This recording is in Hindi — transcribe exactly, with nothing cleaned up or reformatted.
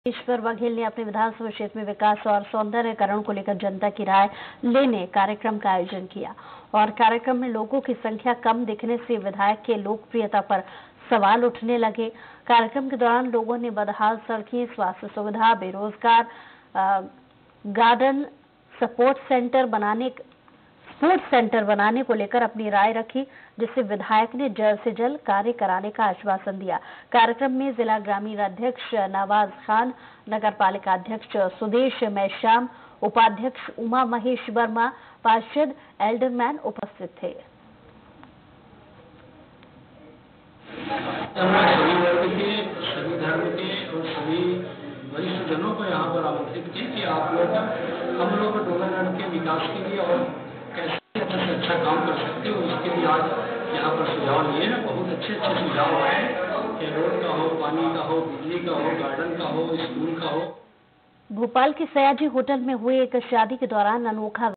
ईश्वर बघेल ने अपने विधानसभा क्षेत्र में विकास और सौंदर्यकरण को लेकर जनता की राय लेने कार्यक्रम का आयोजन किया और कार्यक्रम में लोगों की संख्या कम दिखने से विधायक के लोकप्रियता पर सवाल उठने लगे। कार्यक्रम के दौरान लोगों ने बदहाल सड़कें, स्वास्थ्य सुविधा, बेरोजगार, गार्डन, सपोर्ट सेंटर बनाने स्पोर्ट्स सेंटर बनाने को लेकर अपनी राय रखी, जिससे विधायक ने जल्द से जल्द कार्य कराने का आश्वासन दिया। कार्यक्रम में जिला ग्रामीण अध्यक्ष नवाज खान, नगर पालिका अध्यक्ष सुदेश मैश्याम, उपाध्यक्ष उमा महेश वर्मा, पार्षद एल्डरमैन उपस्थित थे। सभी वर्ग के, सभी धर्म के और सभी वरिष्ठ जनों को यहाँ पर आमंत्रित किए कि आप लोग हम लोग डोनागढ़ के विकास के लिए और कैसे अच्छा से अच्छा काम कर सकते हो, उसके लिए आज यहाँ पर सुझाव लिए हैं। बहुत अच्छे अच्छे सुझाव आए कि रोड का हो, पानी का हो, बिजली का हो, गार्डन का हो, स्कूल का हो। भोपाल के सयाजी होटल में हुए एक शादी के दौरान अनोखा